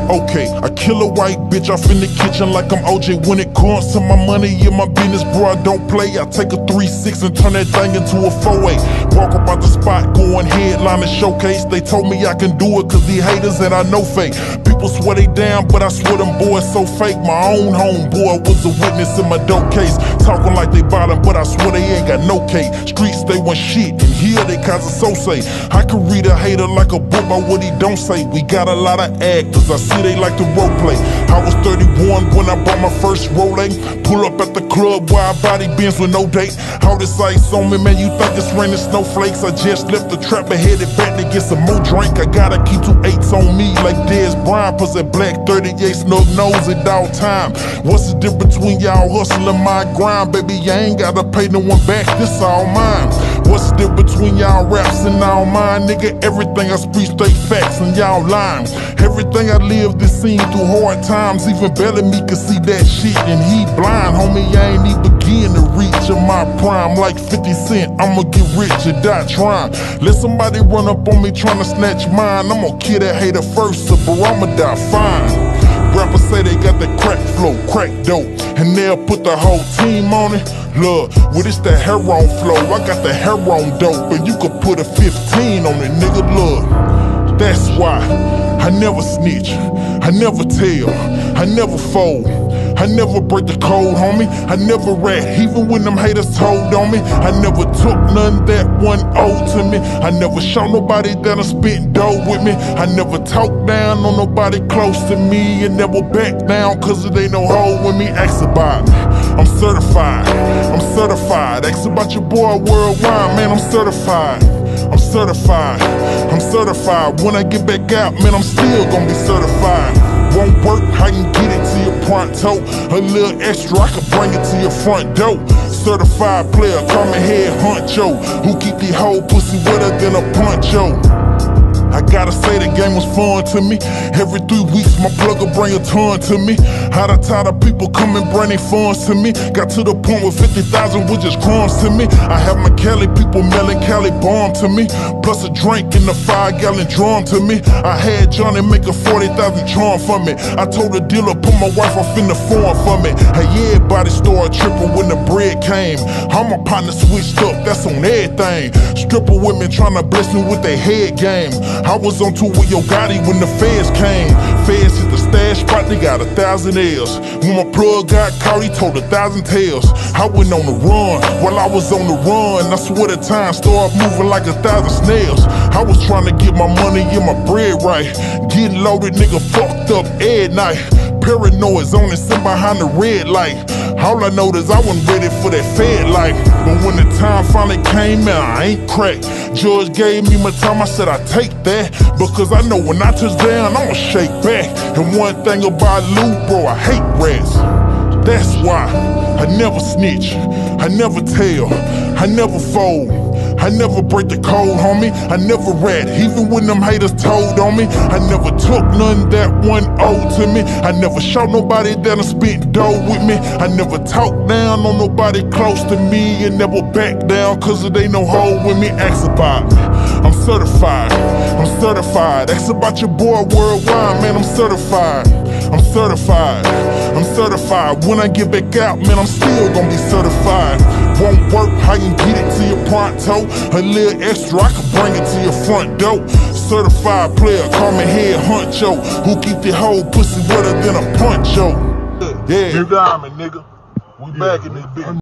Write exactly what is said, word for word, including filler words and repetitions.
Okay, I kill a white bitch off in the kitchen like I'm O J. When it comes to my money and my business, bro, I don't play. I take a three six and turn that thing into a four eight. Walk up out the spot, going headline and showcase. They told me I can do it cause the haters and I know fake. People swear they down, but I swear them boys so fake. My own homeboy was a witness in my dope case. Talking like they bottom, but I swear they ain't got no cake. Streets, they want shit, and here they cause so say. I can read a hater like a book by what he don't say. We got a lot of actors, I see they like to role play. I was thirty-one when I bought my first Rolex. Pull up at the club, wide body Benz with no date. All this ice on me, man, you think it's raining snowflakes. I just left the trap and headed back to get some more drink. I gotta keep two eights on me like Dez Bryant, plus that black thirty-eight snug nose at all time. What's the difference between y'all hustle and my grind? Baby, I ain't gotta pay no one back, this all mine. What's the difference between y'all raps and all mine? Nigga, everything I speak straight facts and y'all lying. Everything I lived is seen through hard times. Even Bellamy can see that shit and he blind. Homie, I ain't even begin to reach in my prime. Like fifty cent, I'ma get rich or die trying. Let somebody run up on me trying to snatch mine. I'm gonna kill that hater first, so bro, I'ma die fine. Rappers say they got that crack flow, crack dope, and they'll put the whole team on it. Look, well, it's that heroin flow. I got the heroin dope, and you could put a fifteen on it, nigga. Look, that's why I never snitch, I never tell, I never fold, I never break the code, homie. I never rat, even when them haters told on me. I never took none that one owed to me. I never showed nobody that I spent dough with me. I never talked down on nobody close to me, and never back down cause it ain't no hole with me. Ask about me, I'm certified, I'm certified. Ask about your boy worldwide, man, I'm certified. I'm certified, I'm certified. When I get back out, man, I'm still gonna be certified. Won't work, I can get it to your pronto. A little extra, I can bring it to your front door. Certified player, call me head honcho, who keep the whole pussy wetter than a poncho. I gotta say the game was fun to me. Every three weeks my plug will bring a ton to me. How the tired of people come and bring their funds to me. Got to the point where fifty thousand was just crumbs to me. I have my Cali people mailing Cali bomb to me, plus a drink in the five gallon drum to me. I had Johnny make a forty thousand charm for me. I told the dealer put my wife off in the form for me. Hey, everybody started tripping when the bread came. How my partner switched up, that's on everything. Stripper women trying to bless me with their head game. I was on tour with Yo Gotti when the feds came. Feds hit the stash spot, they got a thousand L's. When my plug got caught, he told a thousand tales. I went on the run while I was on the run. I swear the time started moving like a thousand snails. I was trying to get my money and my bread right. Getting loaded, nigga fucked up every night. Paranoid's on and sit behind the red light. All I know is I wasn't ready for that fed life. But when the time finally came, man, I ain't cracked. Judge gave me my time, I said I take that, because I know when I touch down, I'ma shake back. And one thing about Lou, bro, I hate rats. That's why I never snitch, I never tell, I never fold, I never break the code, homie. I never rat, even when them haters told on me. I never took none that one owed to me. I never showed nobody that I spent dough with me. I never talked down on nobody close to me, and never back down cause it ain't no hole with me. Ask about me, I'm certified, I'm certified. Ask about your boy worldwide, man, I'm certified. I'm certified, I'm certified. When I get back out, man, I'm still gonna be certified. Won't work, I can get it to your pronto. A little extra, I can bring it to your front door. Certified player, call me head honcho, who keep the whole pussy wetter than a poncho. Yeah, you got me, nigga. We back in this bitch.